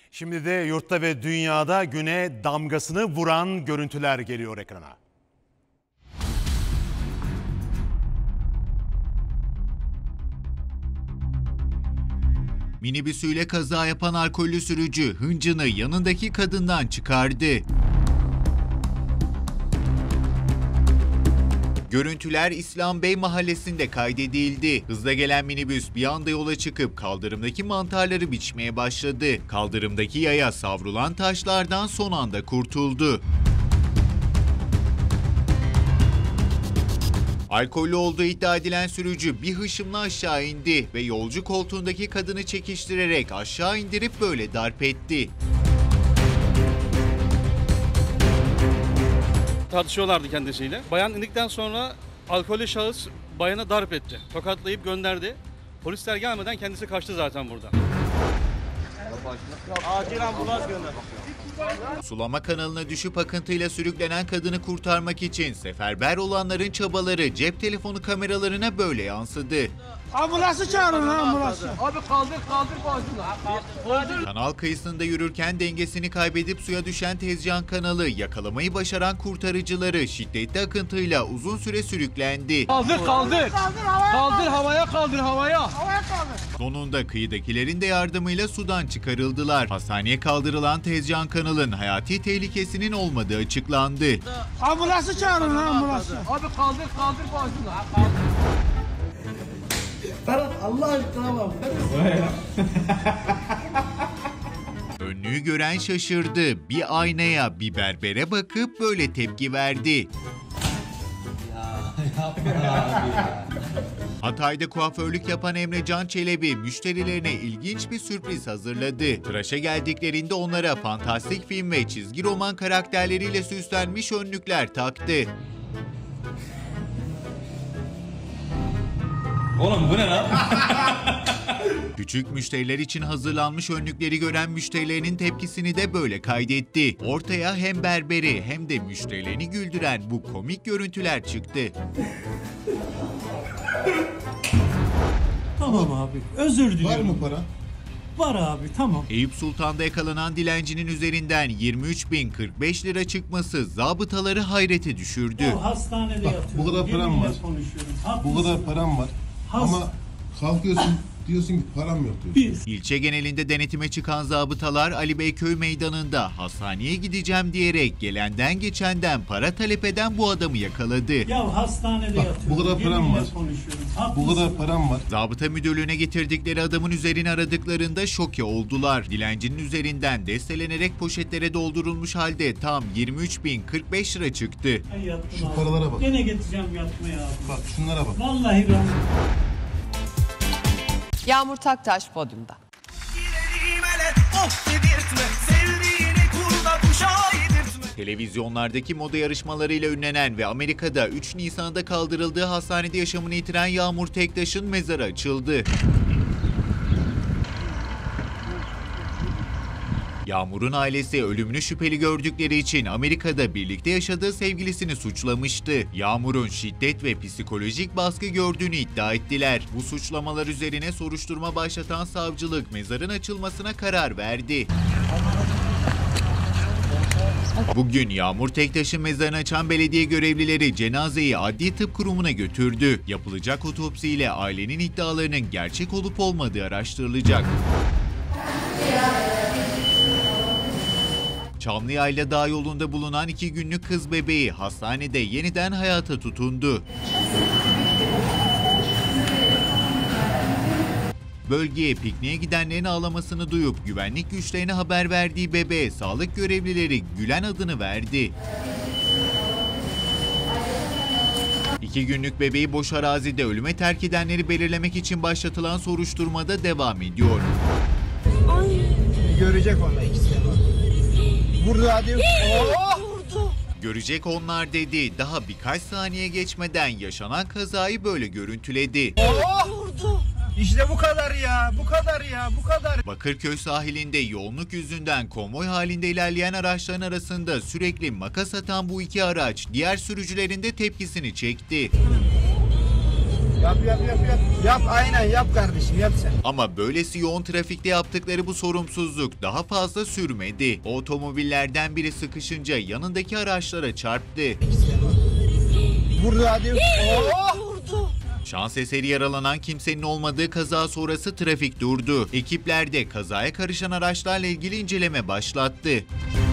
Şimdi de yurtta ve dünyada güne damgasını vuran görüntüler geliyor ekrana. Minibüsüyle kaza yapan alkollü sürücü hıncını yanındaki kadından çıkardı. Görüntüler İslam Bey mahallesinde kaydedildi. Hızla gelen minibüs bir anda yola çıkıp kaldırımdaki mantarları biçmeye başladı. Kaldırımdaki yaya savrulan taşlardan son anda kurtuldu. Alkollü olduğu iddia edilen sürücü bir hışımla aşağı indi ve yolcu koltuğundaki kadını çekiştirerek aşağı indirip böyle darp etti. Tartışıyorlardı kendisiyle. Bayan indikten sonra alkollü şahıs bayana darp etti. Tokatlayıp gönderdi. Polisler gelmeden kendisi kaçtı zaten burada. Acil ambulans gönder. Sulama kanalına düşüp akıntıyla sürüklenen kadını kurtarmak için seferber olanların çabaları cep telefonu kameralarına böyle yansıdı. Ambulansı çağırın ambulansı. Abi kaldır başını. Kanal kıyısında yürürken dengesini kaybedip suya düşen Tezcan kanalı yakalamayı başaran kurtarıcıları şiddetli akıntıyla uzun süre sürüklendi. Kaldır. Kaldır havaya kaldır havaya. Sonunda kıyıdakilerin de yardımıyla sudan çıkarıldılar. Hastaneye kaldırılan Tezcan kanalın hayati tehlikesinin olmadığı açıklandı. Ambulansı çağırın ambulansı. Abi kaldır başını. Ferhat Allah aşkına bak. Önlüğü gören şaşırdı. Bir aynaya, bir berbere bakıp böyle tepki verdi. Hatay'da kuaförlük yapan Emrecan Çelebi müşterilerine ilginç bir sürpriz hazırladı. Tıraşa geldiklerinde onlara fantastik film ve çizgi roman karakterleriyle süslenmiş önlükler taktı. Oğlum bu ne lan? Küçük müşteriler için hazırlanmış önlükleri gören müşterilerinin tepkisini de böyle kaydetti. Ortaya hem berberi hem de müşterilerini güldüren bu komik görüntüler çıktı. Tamam abi, özür diliyorum. Var mı para? Var abi, tamam. Eyüp Sultan'da yakalanan dilencinin üzerinden 23.045 lira çıkması zabıtaları hayrete düşürdü. Ya hastanede Bak, yatıyorum. bu kadar param yeminle var. konuşuyorum. Bu Haklısın. kadar param var. Ama kalkıyorsun diyorsun ki param yok diyorsun. İlçe genelinde denetime çıkan zabıtalar Ali Beyköy meydanında hastaneye gideceğim diyerek gelenden geçenden para talep eden bu adamı yakaladı. Ya hastanede Bak, yatıyorum. bu kadar param yeminle var. konuşuyorum. Bu Haklısın. kadar param var. Zabıta müdürlüğüne getirdikleri adamın üzerini aradıklarında şoke oldular. Dilencinin üzerinden destelenerek poşetlere doldurulmuş halde tam 23.045 lira çıktı. Ay yattım Şu abi. paralara bak. Gene getireceğim yatmaya abi. Bak şunlara bak. Vallahi ben... Yağmur Taktaş podyumda. Televizyonlardaki moda yarışmalarıyla ünlenen ve Amerika'da 3 Nisan'da kaldırıldığı hastanede yaşamını yitiren Yağmur Tektaş'ın mezarı açıldı. Yağmur'un ailesi ölümünü şüpheli gördükleri için Amerika'da birlikte yaşadığı sevgilisini suçlamıştı. Yağmur'un şiddet ve psikolojik baskı gördüğünü iddia ettiler. Bu suçlamalar üzerine soruşturma başlatan savcılık mezarın açılmasına karar verdi. Bugün Yağmur Tektaş'ın mezarını açan belediye görevlileri cenazeyi Adli Tıp Kurumu'na götürdü. Yapılacak otopsiyle ailenin iddialarının gerçek olup olmadığı araştırılacak. Çamlıyayla Dağ yolunda bulunan 2 günlük kız bebeği hastanede yeniden hayata tutundu. Bölgeye pikniğe gidenlerin ağlamasını duyup güvenlik güçlerine haber verdiği bebeğe sağlık görevlileri Gülen adını verdi. 2 günlük bebeği boş arazide ölüme terk edenleri belirlemek için başlatılan soruşturmada devam ediyor. Görecek onu ikisi. Vurdu hadi. Görecek onlar dedi. Daha birkaç saniye geçmeden yaşanan kazayı böyle görüntüledi. İşte bu kadar ya. Bu kadar. Bakırköy sahilinde yoğunluk yüzünden konvoy halinde ilerleyen araçların arasında sürekli makas atan bu iki araç diğer sürücülerin de tepkisini çekti. Yap. Yap aynen yap kardeşim yap sen. Ama böylesi yoğun trafikte yaptıkları bu sorumsuzluk daha fazla sürmedi. Otomobillerden biri sıkışınca yanındaki araçlara çarptı. Vurdu hadi. Şans eseri yaralanan kimsenin olmadığı kaza sonrası trafik durdu. Ekipler de kazaya karışan araçlarla ilgili inceleme başlattı.